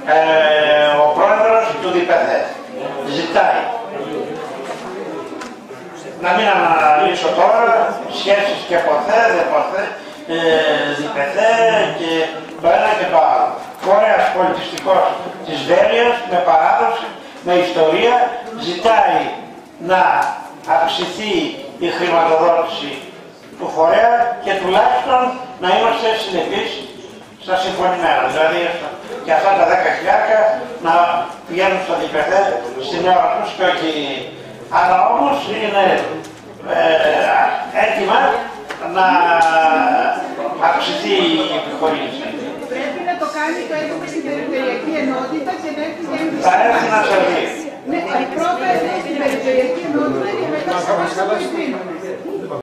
ο πρόεδρος του ΔΠΘ ζητάει να μην αναλύσω τώρα σχέσεις και ποθέ, δεν ποθέ, ΔΠΘ και το ένα και το άλλο. Φορέας πολιτιστικός της Βέρειας με παράδοση, με ιστορία, ζητάει να αυξηθεί η χρηματοδότηση του φορέα και τουλάχιστον να είμαστε συνεπείς στα συμφωνημένα. Δηλαδή και αυτά τα 10.000 να πηγαίνουν στο ΔΠΘ στην ώρα τους και όχι. Αλλά όμως είναι έτοιμα να αυξηθεί η επιχορήγηση. Πρέπει να το κάνει το έτοιμο στην περιφερειακή ενότητα και να έρθει για θα έρθει να σε δει. Ναι, πρώτα στην περιφερειακή ενότητα και μετά θα μας το